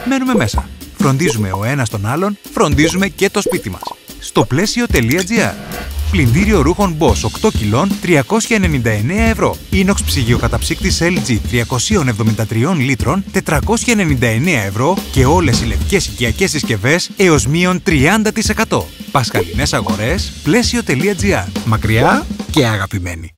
μένουμε μέσα. Φροντίζουμε ο ένας τον άλλον, φροντίζουμε και το σπίτι μας. Στο πλαίσιο.gr. Πλυντήριο ρούχων Bosch 8 κιλών 399 ευρώ. Inox ψυγειοκαταψύκτης LG 373 λίτρων 499 ευρώ και όλες οι λευκές οικιακές συσκευές έως μείον 30%. Πασχαλινές αγορές πλαίσιο.gr. Μακριά και αγαπημένοι.